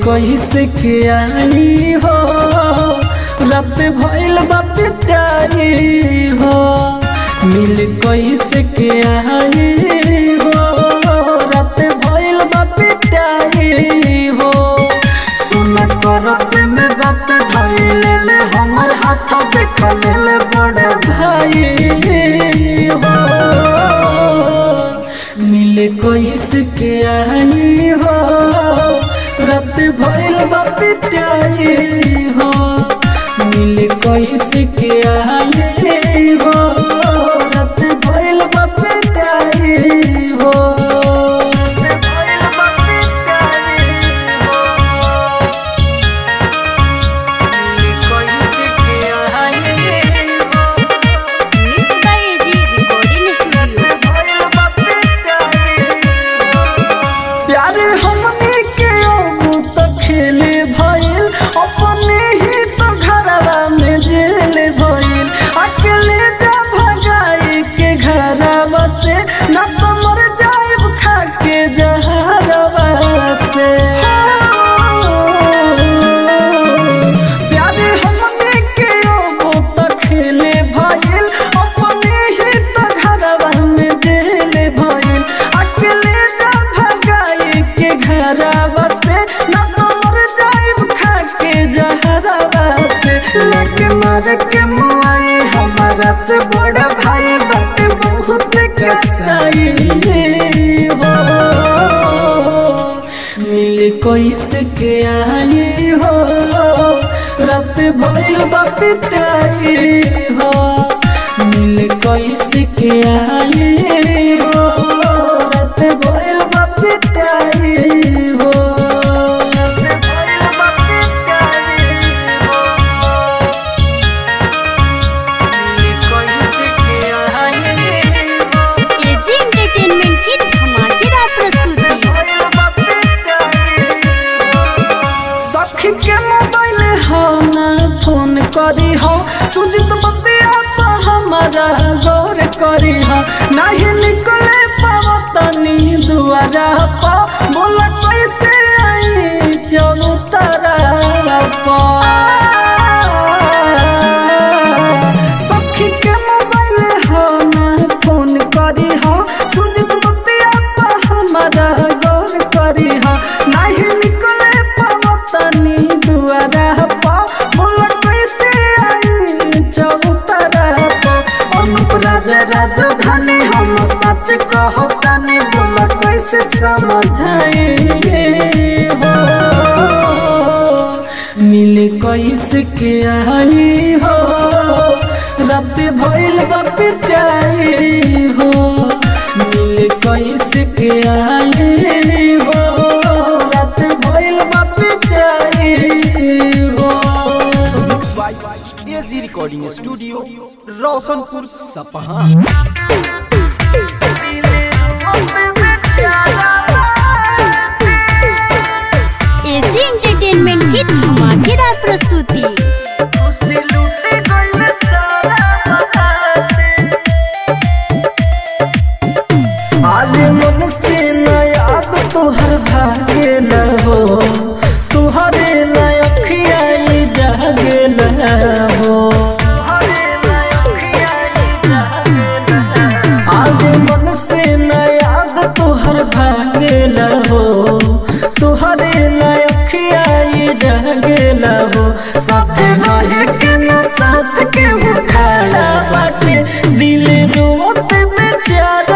कैसे के आई हो रात भइल बा पिटाई हो मिल कैसे के आई हो रात भइल बा पिटाई हो सुन करत में बात धइले ले हमर हाथ देख ले बड़ भाई हो मिल कैसे के आई हो रात भइल बा पिटाई हो मिल कैसे के आई हो रात भइल बा पिटाई हो मार के मुआई हमारा से बड़ा भाई बात बहुत कसाई हो मिल कैसे के आई हो रात भइल बा पिटाई हो मिल कैसे के आई हो रात भइल बा पिटाई हो करी हो सुजित बतिया तो हमारा गौर करी हो नहीं निकले पावतनी दुआरा पा बोला कैसे आई चलू तारा पा सखी के मोबाइल हो ना फोन करी हो सुजित बतिया तो हमारा गौर करी हो नहीं निकले पावतनी दुआरा पा राजधानी हम सच कहतानी बोला कैसे समझाए हो मिल कैसे के आई हो रात भइल बा पिटाई हो मिल कैसे के आई हो रात भइल बा पिटाई हो AG recording studio Roshanpur Sapaha. AG entertainment की धमाकेदार प्रस्तुति। आज मन से न याद तुहर भागे न हो तुहरे न अखियाई जागे न हो आज मन से न याद तुहर भागे न हो तुहरे न अखियाई जागे न हो साथ रहे के न साथ के वो खड़ा बाटे दिल रोत बेचारा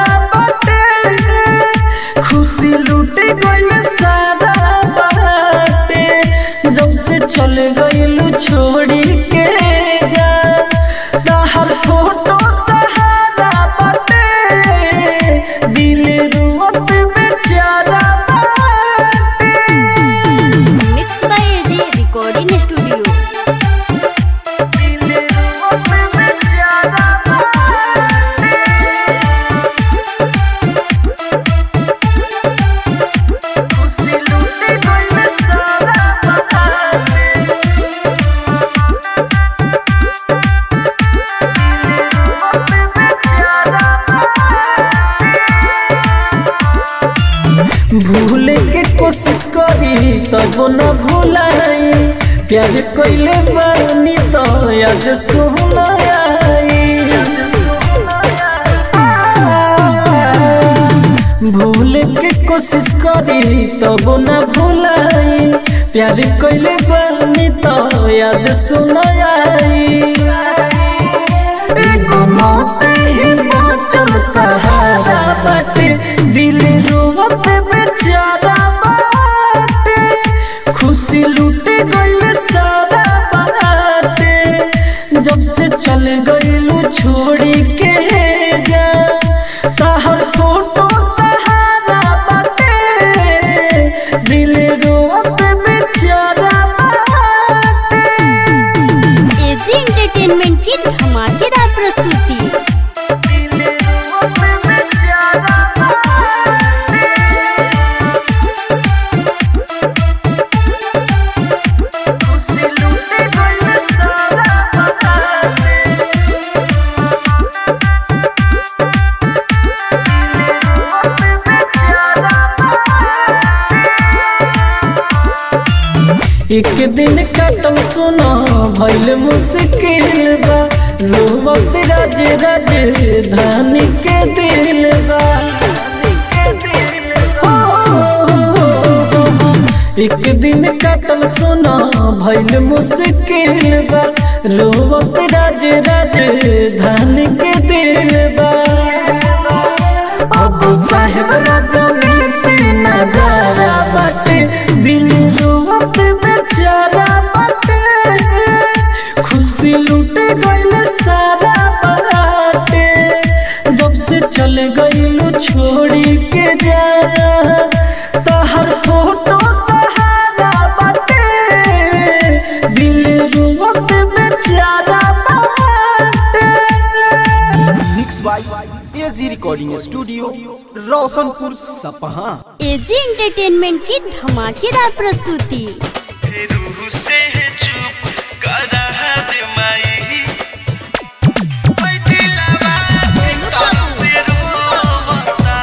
खुशी लूटे गइल सारा बाटे जब से चल गइलू छोड़ी के जा ताहर फोटो सहारा बाटे दिल रोत बेचारा बाटे। Mix by AG recording studio. भूल के कोशिश करी तब न भुलाई प्यार कइले बानी तो याद सुनाई भूल के कोशिश करी तब न भुलाई प्यार कइले बानी तो याद सुनाई एगो मौत ही बाँचल सहारा बाटे दिल रोवत बेचारा बाटे खुशी लूटे गइल सारा बाटे जब से चल गइलू छोड़ी के जा तहर फोटो सहारा बाटे दिल रोवत बेचारा बाटे। एजी एंटरटेनमेंट की धमाकेदार प्रस्तुति। एक दिन कटम सुना भइल मुश्किल बा रोवत राज राजधानी के दिल बा एक दिन कटम सुना भइल मुश्किल बा रोवत राज राजधानी के दिल बा अब साहेब राजनीति नजारा बाटे दिल रोवत बेचारा बाटे खुशी लूटे गइल सारा बाटे जब से चल गइलू छोड़ी के जा तहर फोटो सहारा बाटे दिल रोवत बेचारा बाटे। Mix by AG recording studio Roshanpur Sapaha. AG entertainment की धमाकेदार प्रस्तुति। रूह से चुप करा दे माई ओए दिलवा तन से रोवता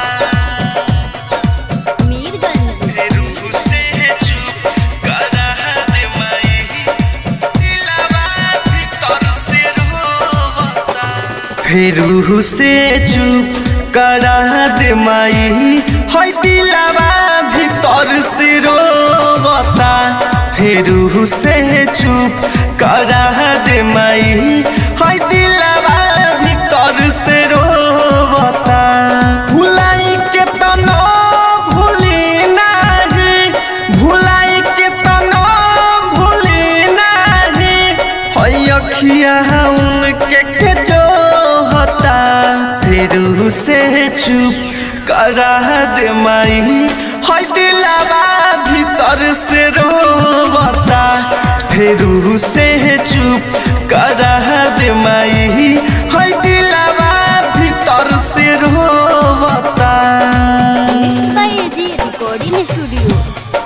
मीरगंज रूह से चुप करा दे माई दिलवा तन से रोवता रूह से चुप करा दे माई होय दिलवा भीतर से रोवता रूह से चुप करा दे माई होय दिलवा भीतर से रोवता भुलाई के तना भूली नाही भुलाई के तना भूली नाही होय अखिया उनके के जो होता रूह से चुप करा दे माई होय दिलवा भीतर से रोवता रूह से चुप करा दे माई होय दिलवा भीतर से रोवता। Mix by AG recording studio.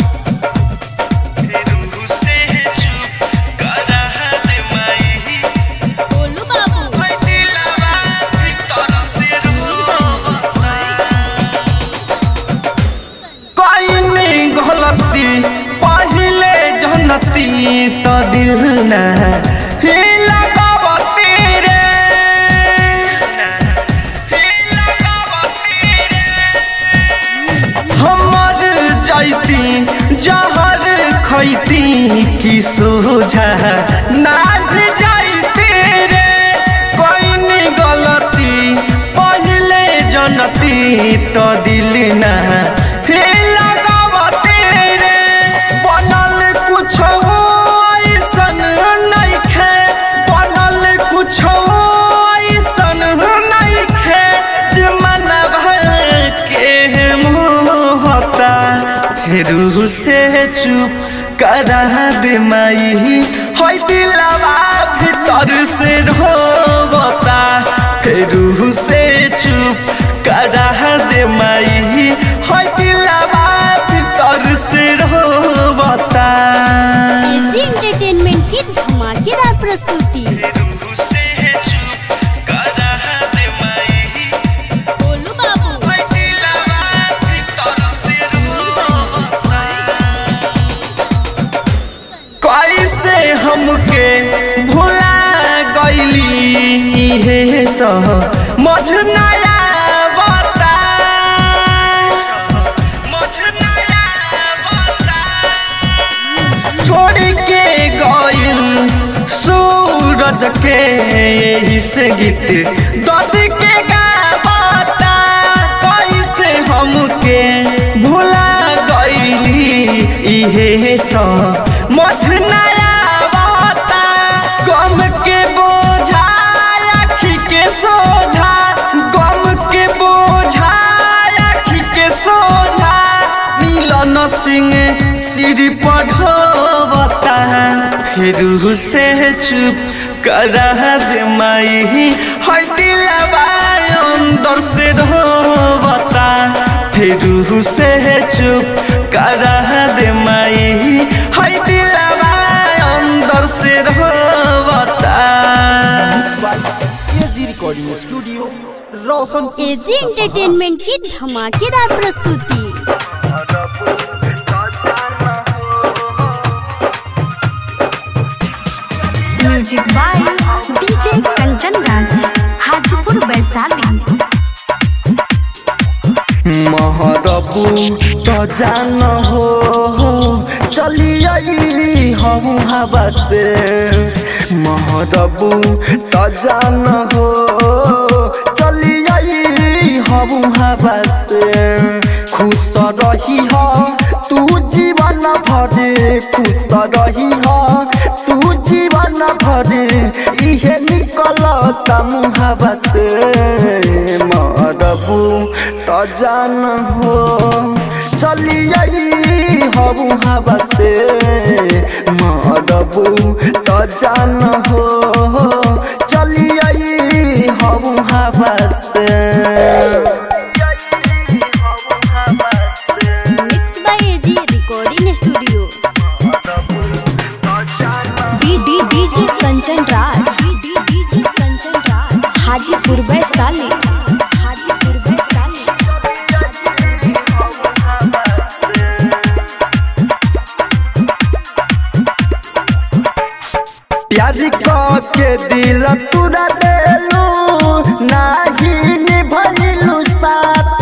रूह से चुप करा दे माई बोलू बाबू होय दिलवा भीतर से रोवता कोई नहीं गलती पहले जनती तो दिल न लगावती रे हमर जाती जहर खैती की सोझा ना जाती रे कोई नहीं गलती पहले जनती तो दिल न लगावती रे बनल कुछ ऐसन नइखे बनल कुछ ऐसन नइखे जे मनवा के मोहता रूह से चुप करा दे माई होय दिलवा भीतर से रोवता रूह से चुप करा दे माई होय दिलवा भीतर से रोवता। एजी एंटरटेनमेंट की धमाकेदार प्रस्तुति। रूह से चुप करा दे माई बोलू बाबू होय दिलवा भीतर से रोवता मझनाया बता छोड़ के गइल सूरज के यही से गीत दर्द के गावता कैसे हमके भुला गइली इहे मझनाया बता गम के बोझा आँखी के सोझा गम के बोझा आँखी के सोझा मिलन सिंह सिर पढ़वता फिर से चुप करा दे माई हर दिलवा अंदर से रोवता फिर से चुप करा दे माई हर दिलवा अंदर से रोवता। AG recording studio Roshanpur AG entertainment की धमाकेदार प्रस्तुति। Music by DJ Kanchan Raj Hajipur Vaishali. महरबू तो जान हो चली आई हम हवा से महरबू तो जान हो चली आई हम हवा से खुश तो रही हो तू जीवन भर खुश तो रही हो तू जीवन भर इहे निकलता मुहावा से महरबू तो जान हो चली आई हबू हवा से महरबू तो जान हो चली आई हबू हवा से। Mix by AG recording studio. DJ Kanchan Raj Hajipur Vaishali. प्यारी के दिल तुरा देलू नाही निभैलू साथ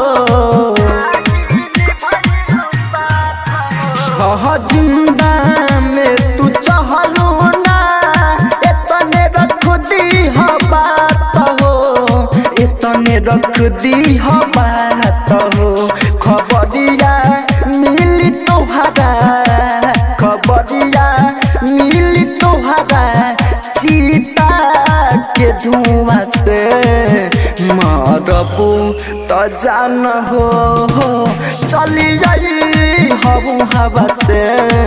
हो जिंदा में तू चहलू ना इतने रख दी हो बात हो इतने रख दी हो बात हो खबरिया मिली तोहरा खबरिया मिली तोहरा चीता के धुआं से मरबू तो जान हो चली जाई हबू हवा से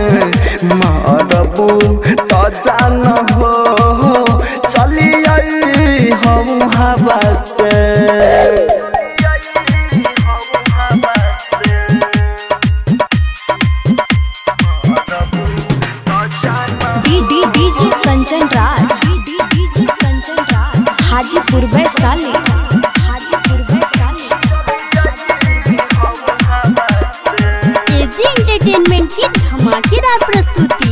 मरबू तो जान हो चली जाई हबू हवा से। DJ Kanchan Raj Hajipur Vaishali. AG entertainment की धमाकेदार प्रस्तुति।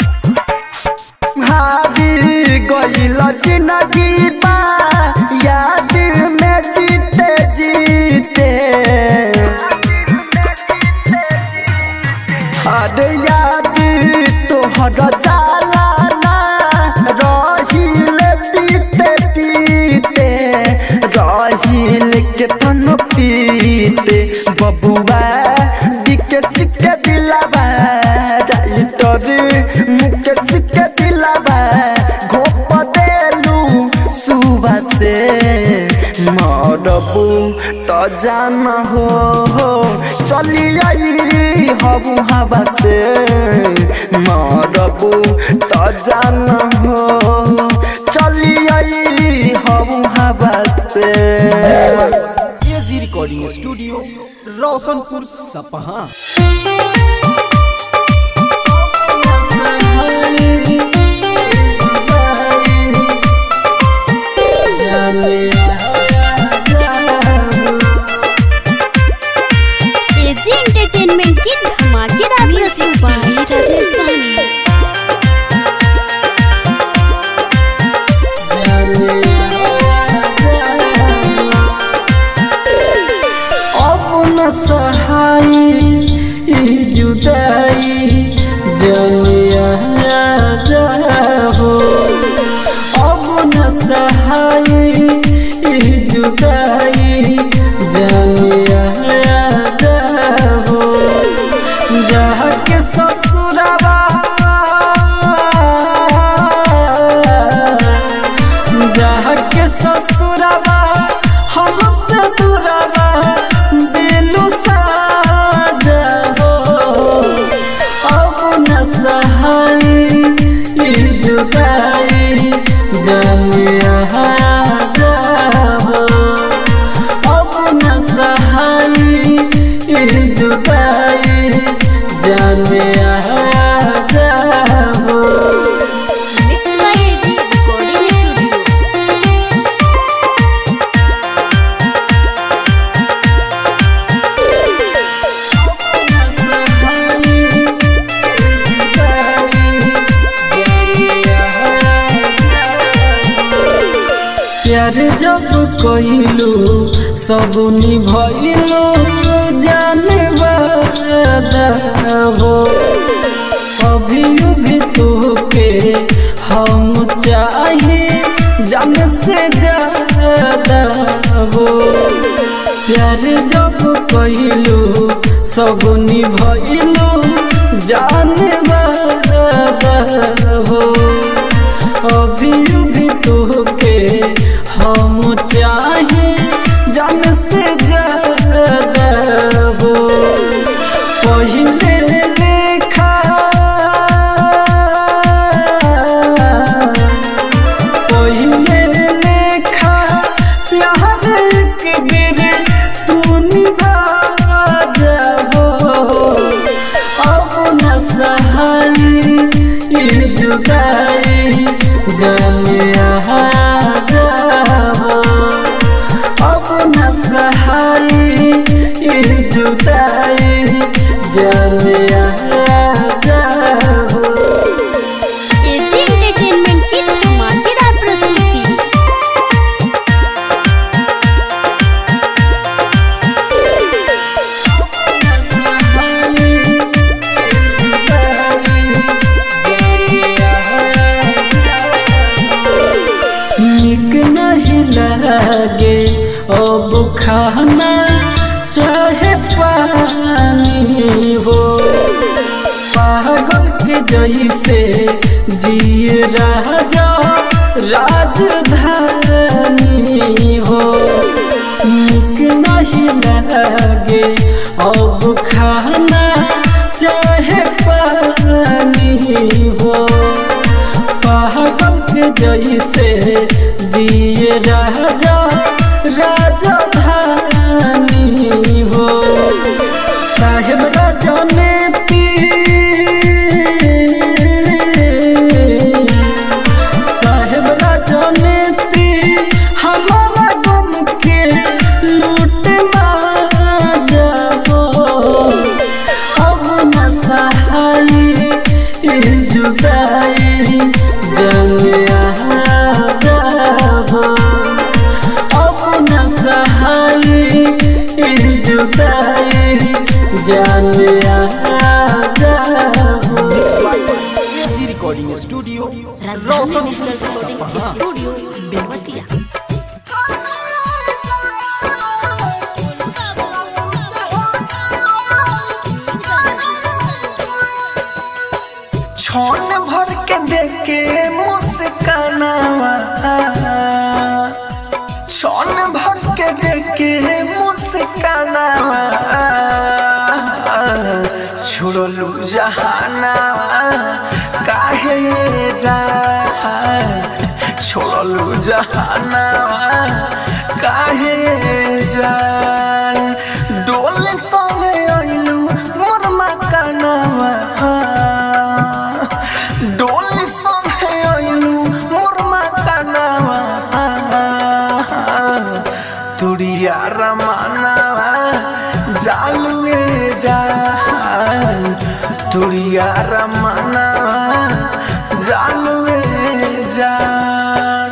हारी गइल जिंदगी बा याद में जीते जीते अरे याद तोहर जाला ना रहिल पीते पीते रहिल के तन पीते बबुआ दिके सिके दिलावा राइटर मुके सिके दिलावा घोप देलू सुबह से मरबू तो जान हो चली आई हबू हवा से मरबू तो जान हो चली आई हबू हवा से। AG recording studio Roshanpur Sapaha. AG entertainment की धमाकेदार प्रस्तुति। न सहाई ई जुदाई जनिया जाहो अब न सहाई ई जुदाई जनिया जाहो जहाँ के ससुरवा जहाँ के ससुरवा हमसे दूरवा दिलु साजा हो अब न सहाई ई जुदाई जनिया जाहो अब न सहाई ई जुदाई जनिया जाहो। मिक्स बाय एजी रिकॉर्डिंग प्यार जब कइलू सब निभइलू जाने वादा हो अभी भी तोके हम चाहिए जान से ज्यादा हो प्यार जब कइलू सब निभइलू जाने वादा हो अभी भी तोके हम चाहिए जान से ज्यादा हो पहिले लेखा प्यार के बेर तू निभा जाबो अब न सहाई ई जुदाई जनिया जाबो अब न सहाई ई जुदाई जनिया जाबो। एजी एंटरटेनमेंट की धमाकेदार प्रस्तुति। निक नहीं लगे अब खाना चाहे पानी हो पागल के जैसे जिए राजा राजधानी हो निक नहीं लगे अब खाना चाहे पानी हो पागल के जैसे जिए राजा राजधानी हो साहेब राजा ने साहेब राजा ने हमारा गम के लूट मार जाओ अब न सहाई ई जुदाई जनिया जाबो अब न सहाई ई जुदाई जनिया जाबो। AG recording studio Rajdhani digital recording studio Belwatiya. छौन भर के देखे मुस्कानावा छौन भर के देखे मुस्कानावा छोड़लू जहानावा काहे जा छोड़लू जहानावा काहे जा डोल संगे आइलू मोर मकानावा डोल संगे आइलू मोर मकानावा तुरिया रमानावा जालुए जान तुरिया रमानावा जालुए जान।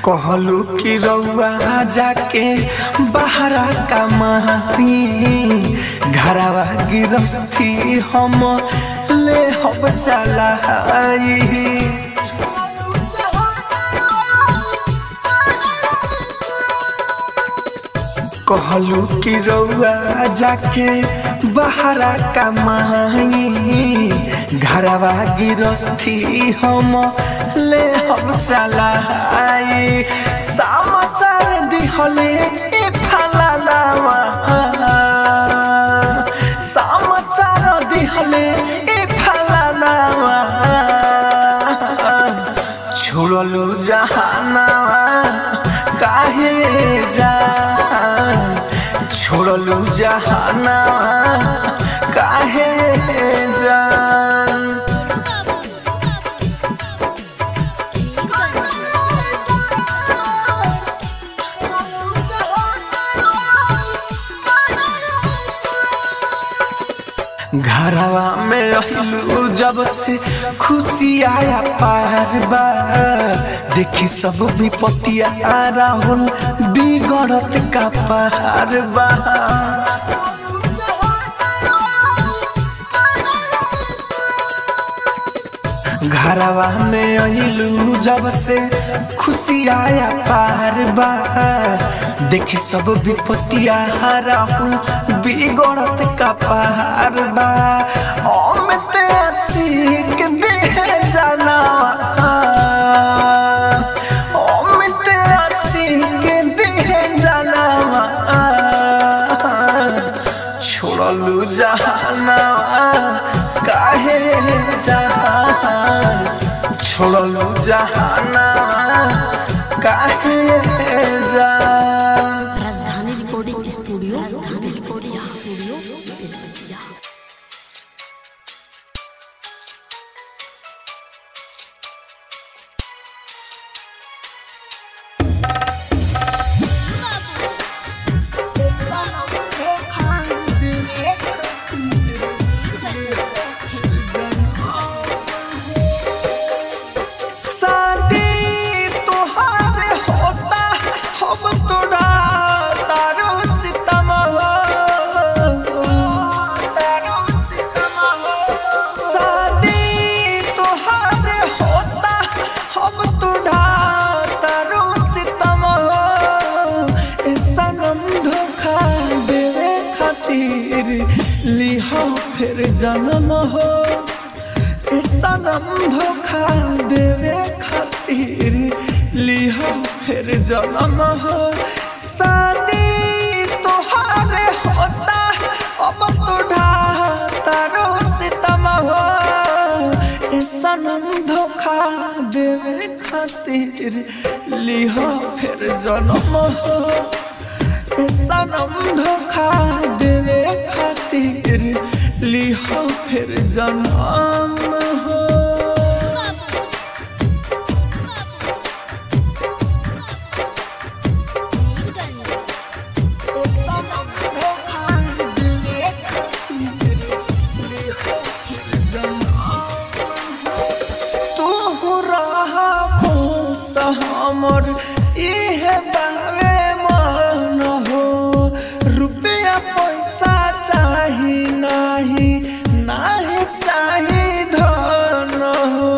कहलू कि रउआ जाके बहरा कमाई घरवा गिरस्ती हम ले हम चलाई कहलू कि रउआ जाके बहरा कमाई घरवा गिरस्ती हम ले हम चलाई समाचार दिहले ए फलालावा समाचार दिहले ए फलालावा छोड़लू जहानावा काहे जा छोड़लू जहानावा काहे जा घरवा में रहलू जब से खुशी आया पार बा देखी सब विपत्तिया राहुल बिगड़त का पार बा घरवा में रहलू जब से खुशी आया पार बा देखी सब विपत्तिया राहुल बिगड़त का पार बा अमित आशिक दे जाना अमित आशिक दे जाना छोड़लू जहाना काहे जहान छोड़लू जहाना काहे जान राजधानी रिकॉर्डिंग स्टूडियो बेलवतिया। फिर जन्म हो सनम धोखा देवे खातिर लिहा फिर जन्म हो शादी तोहारे होता अब तो ढातारो सितम हो सनम धोखा देवे खातिर लिहा फिर जन्म हो सनम धोखा देवे खातिर लिहा फिर जन्म हो सनम धोखा देवे खातिर लिहा फिर जन्म तू रहा खुश हमर इहे बावे मन हो रुपया पैसा चाही नाही नाही चाही धन हो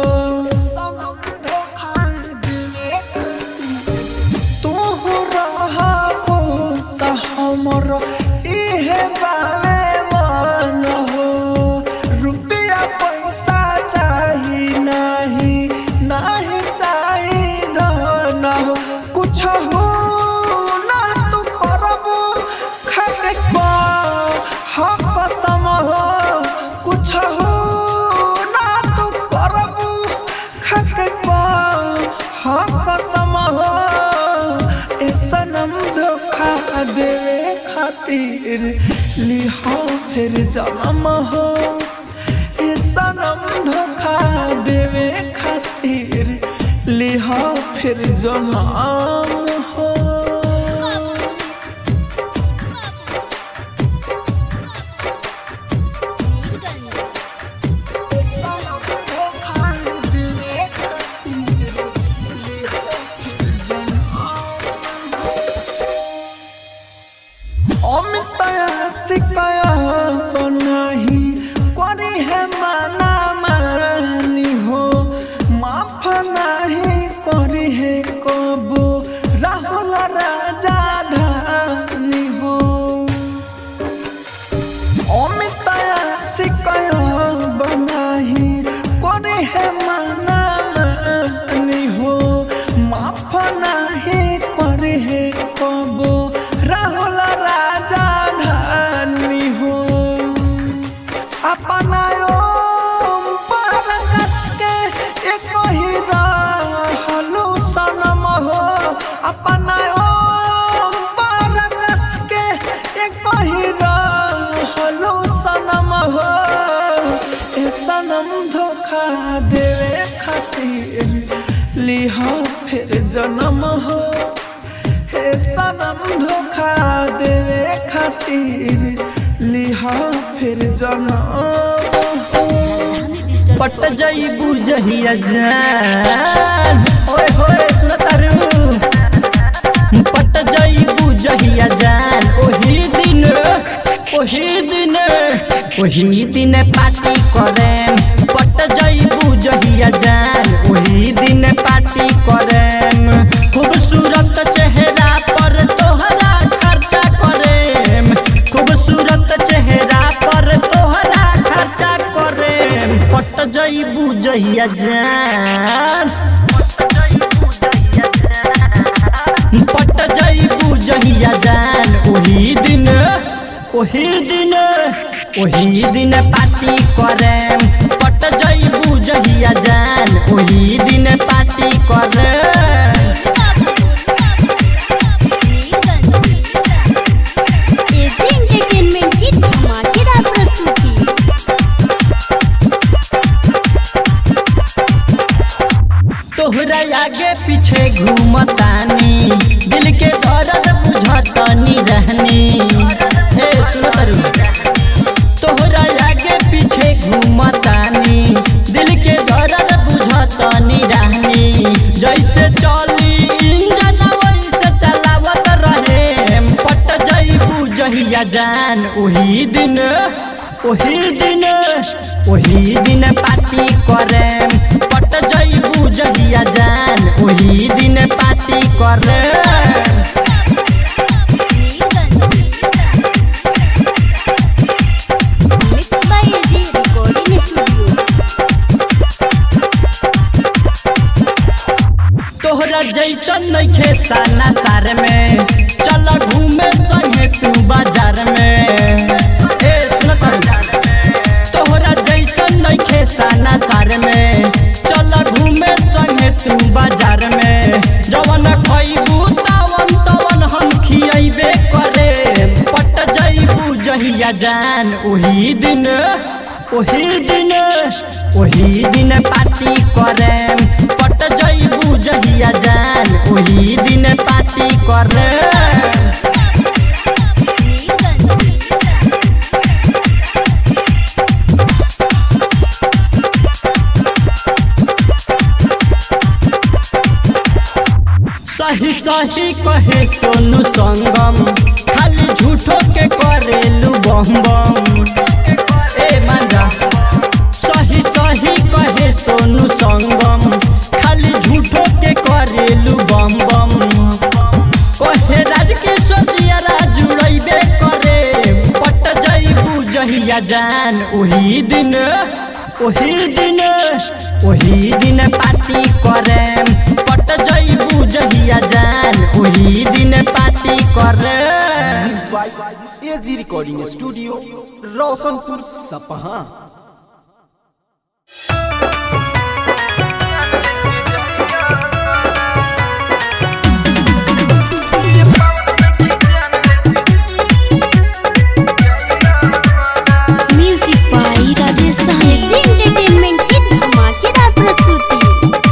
तू रहा खुश हमर इहे बावे मन हो रुपया पैसा चाही नाही नाही चाही धन हो कुछ हो ना तू करबू खरे हक सम हो कुछ हो ना तू करबू खरे हक सम हो सनम धोखा देवे खातिर लिहा फिर जन्म हो सनम धोखा देवे खातिर लिहा फिर जन्म हो तू अपना ओम पर कस के एक ही रहलू सनम हो अपना ओम पर कस के एक ही रहलू सनम हो ए सनम धोखा देवे खातिर लिहा फिर जन्म हो हे सनम धोखा देवे खातिर लिहा फिर जन्म पट जाइबू जहिया जान ओए होए सुनतारू पट जाइबू जहिया जान ओही दिन पार्टी करेम पट जाइबू जहिया जान ओही दिन पार्टी करेम खूबसूरत चेहरा पर तोहरा खर्चा करेम खूबसूरत चेहरा पर तोहरा खर्चा करेम पट जाइबू जहिया जान पट जाइबू जहिया जान ओही दिन पार्टी करेम पट जाइबू जहिया जान ओही दिन पार्टी करेम एजी एंटरटेनमेंट की धमाकेदार प्रस्तुति। तोहरा आगे पीछे घूमतानी दिल के दर्द बुझतानी रहनी ए सुनो तोहरा आगे पीछे घूमतानी दिल के दर्द बुझतानी रहनी जैसे चली इंजन वैसे चलावत रहे पट जाइबू जहिया जान ओही दिन पार्टी करेम पट जाइबू जहिया जान ओही दिन पार्टी करेम mix by AG recording studio. तोहरा जैसन नइखे साना सार में चल घूमे संगे तू बाजार में ए सुन तोहरा जैसन नइखे साना सार में चल घूमे संगे तू बाजार में जवन खइबू तवन हम खियबे करे पट जाइबू जहिया जान ओही दिन पार्टी करेम पट जाइबू जहिया जान ओही दिन पार्टी करेम सही कहे सोनू संगम खाली झूठो के करेलू बम बम ए मांजा सही कहे सोनू संगम खाली झूठो के करेलू बम बम कहे राज के सोचिया जुड़ैबे करे पट जाइबू जहिया जान ओही दिन पार्टी करेम पट जाइबू जहिया जान ओही दिन पार्टी करेम AG recording studio Roshanpur Sapaha. Music by Rajesh Sahni. AG entertainment की धमाकेदार प्रस्तुति।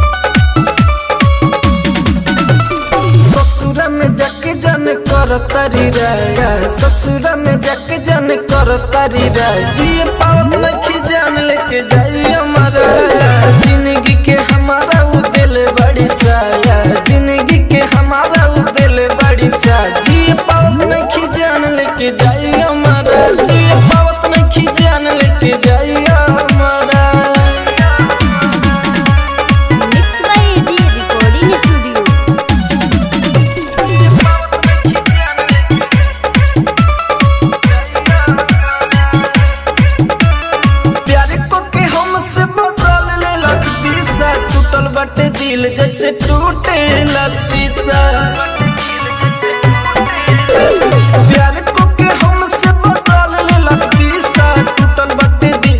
ससुर में जाके जन कर तारी राया ससुर में जाके जन कर तारी राया जी पावन नखी जान लेके जाई हमारा जिंदगी के हमारा उ दिल बड़ी साया जिंदगी के हमारा उ दिल बड़ी सा जी पावन नखी जान लेके जाई हमारा जी पावन नखी जान लेके जाई हमारा। Mix by AG recording studio. बटे दिल जैसे टूटे शीशा प्यार को के हमसे बदल ले शीशा टूटल बटे दिल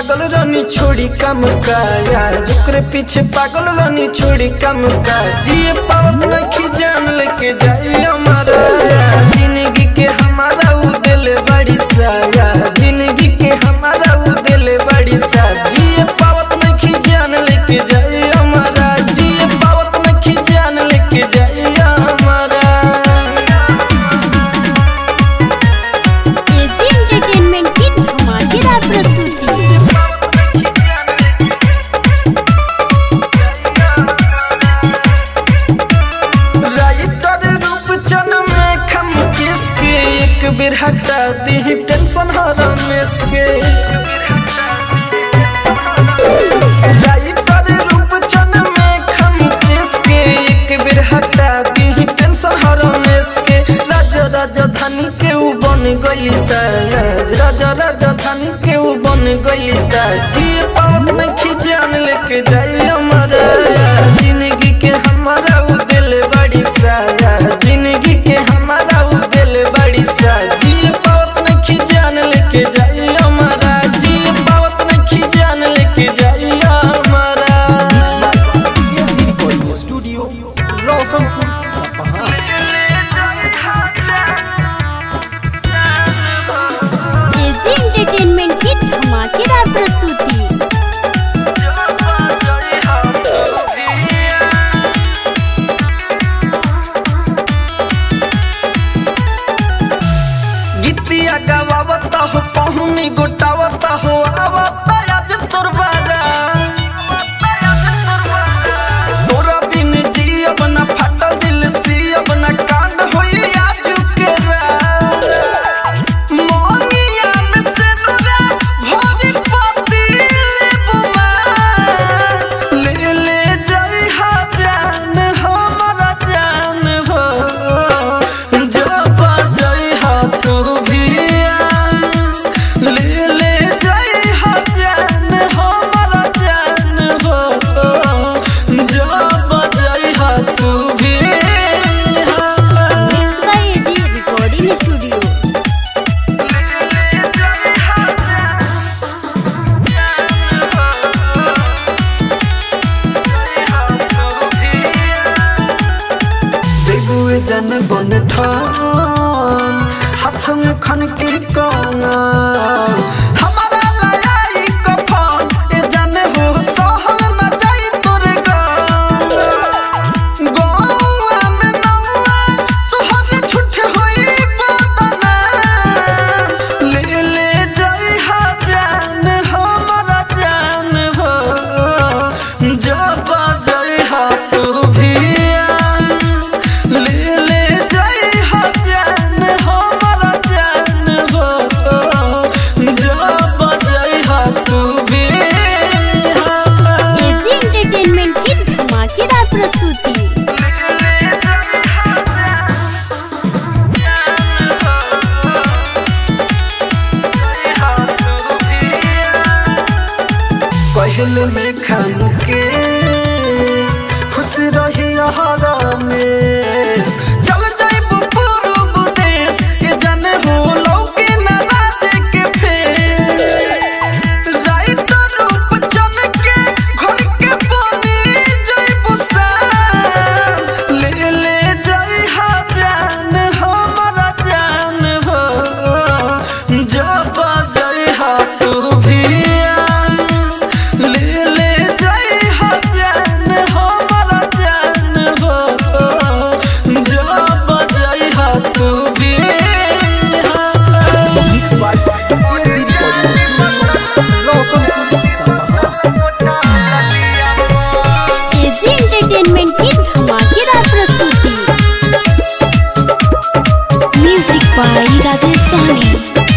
पागल रानी छोड़ी कम का यार जोकरे पीछे पागल रानी छोड़ी कम का जिए पावत नहीं जान लेके जाए हमारा जिंदगी के हमारा उ दिल बड़ी साया जिंदगी के हमारा उ दिल बड़ी सा जिए पावत नहीं जान लेके जाए हमारा जिए पावत नहीं जान लेके जाए हमारा। एजी एंटरटेनमेंट की धमाकेदार प्रस्तुति। राइटर रूपचन में खम किसके एक बेर हटा दी टेंशन हरमेश के राइटर रूपचन में खम किसके एक बेर हटा दी टेंशन हरमेश के राजा राजधानी के उ बन गई ताज राजा राजधानी के उ बन गई ताज जी पावत नहीं जान लेके जाए हमारा जिंदगी के हमारा उ दिल बड़ी साया जिंदगी के हमारा उ दिल बड़ी सा जी पावत नहीं जान लेके जाए हमारा जी पावत नहीं जान लेके जाए हमारा। AG recording studio Roshanpur Sapaha. AG entertainment की धमाकेदार प्रस्तुति। गीतिया गावता हो पहुनी गोटावता हो आवता आज तोर बारा तोरा बिन जी अपना फाटल दिल सी अपना कांड होई आज के मोनिया में से नुरा भरी पति बुमा ले ले जाई हा जान हमारा जान हो जो बजाई हा तू भी ले ले जाई हा जान हमारा जान हो जो बजाई हा तू भी mix by AG recording studio. जैबुए जन बन ठान हाथ में खन के काना हमारा लड़ाई कफन ए जाने हो सहल न जाई तोरे गाँव गौआ में नौआ तोहरे छुट्टी होई बदना ले ले जाई हा जान हमारा जान हो जब जाई हा तू भी ले ले जाई हा जान हमारा जान हो जब जाई हा तू भी। एजी एंटरटेनमेंट की धमाकेदार प्रस्तुति। कहल में खान के खुश रही हरमेश चल जाइब पूर्व देश ये जाने हो लौके न राज के फेस राइटर रूपचन के घर के बनी जाइब शान ले ले जाई हा जान हमारा जान हो जब जाई हा तू भी ले ले जाई हा जान हमारा जान हो जब जाई हा तू भी। Mix by AG recording studio Roshanpur Sapaha. AG entertainment की धमाकेदार प्रस्तुति। Music by Rajesh Sahni.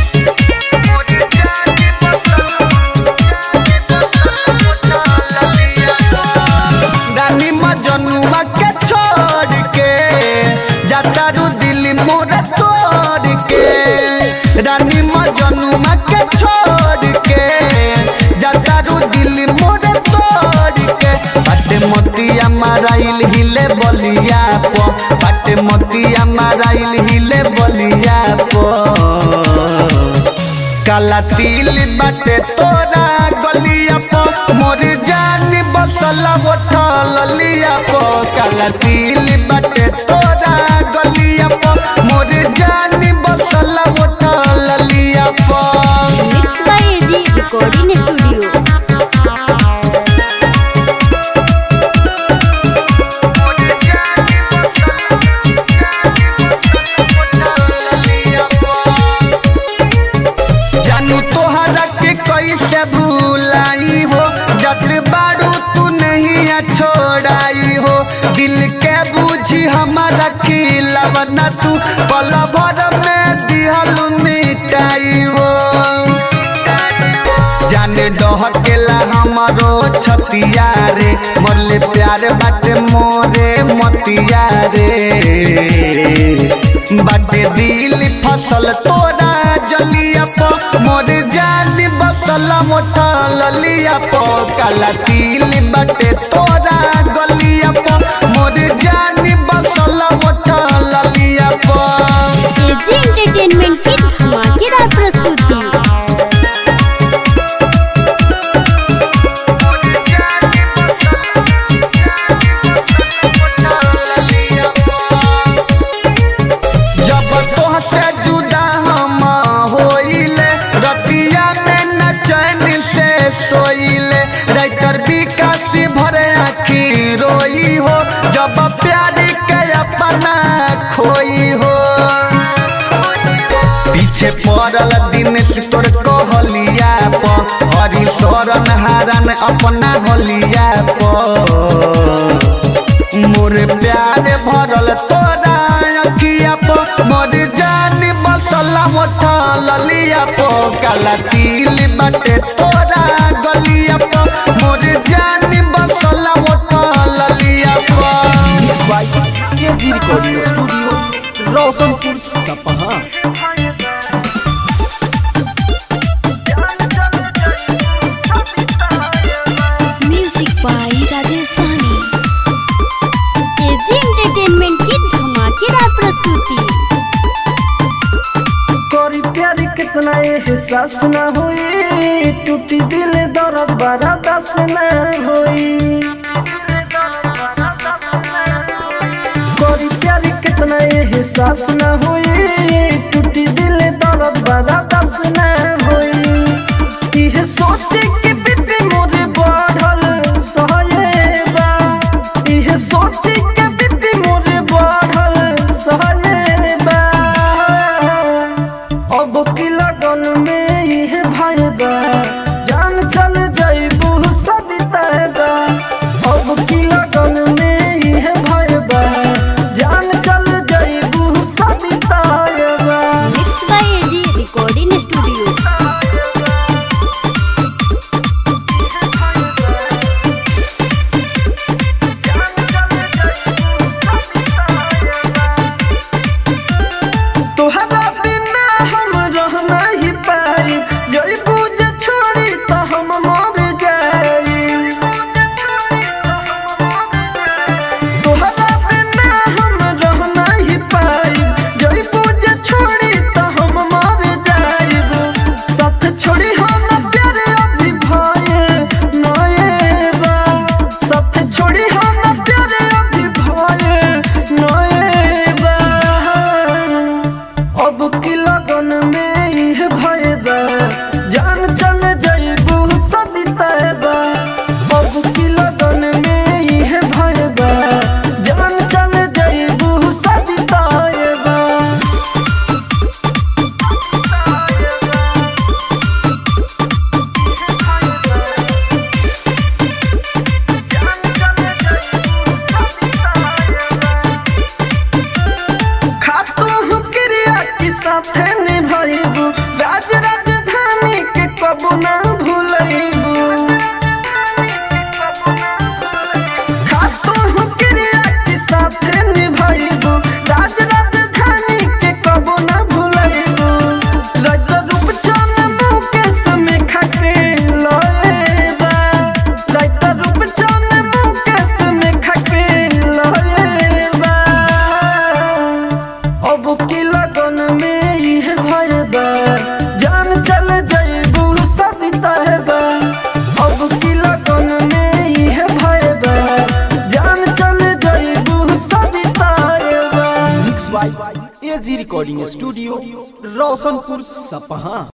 रानी मजनुआ के छोड़ के जाता रू दिल मोर तोड़ के रानी मजनुआ के छोड़ के जाता रू दिल मोर तोड़ के बाटे मोतिया माराइल हिले बलिया पो बाटे मोतिया माराइल हिले बलिया पो काला तिल बाटे तोरा गलिया प मोर जान बसला उठल लिया प काला तिल बाटे तोरा गलिया प मोर जान बसला उठल लिया प mix by AG recording studio. जानू तोहरा के कैसे भूलाई हो जत बारू तू नहीं छोड़ाई हो दिल के बूझी हमारा खिलाव ना तू पल भर में दिहल मिटाई हो जाने डहकेला हमारो छतिया रे मोरले प्यार बाटे मोरे मतिया रे बाटे दिल फसल तोरा जलिया प मोर जान बसला मोटल लिया प काला तिल बाटे तोरा गलिया प मोर जान बसला मोटल लिया प एजी एंटरटेनमेंट की धमाकेदार प्रस्तुति। जब तोह से जुदा हम होइले रतिया में न चैन से सोइले राइटर विकास भरे आखी रोई हो जब प्यार के अपना खोई हो पीछे पड़ल दिन से तोर कहलिया प हरि शरण हारन अपना होलिया प मोर प्यार भरल तोरा अखिया प मोर जान बसला उठल लिया प काला तिल बाटे तोरा गलिया प मोर जान बसला उठल लिया प mix by AG recording studio Roshanpur Sapaha. Music by Rajesh Sahni. AG entertainment की धमाकेदार प्रस्तुति। कोरी प्यार कितना एहसास ना होई टूटी दिल दर्द बर्दाश्त ना होई कोरी प्यार कितना एहसास ना होई टूटी दिल दर्द बर्दाश्त ना होई इहे सोचे के बीपी मोरे बढ़ल सहयबा इहे सोचे के बीपी मोरे बढ़ल सहयबा अब की लगन में यह भाई बा जान चल जाइबू सदिताबा अब की लगन में यह भाई बा जान चल जाइबू सदिताबा by AG recording studio Roshanpur Sapaha.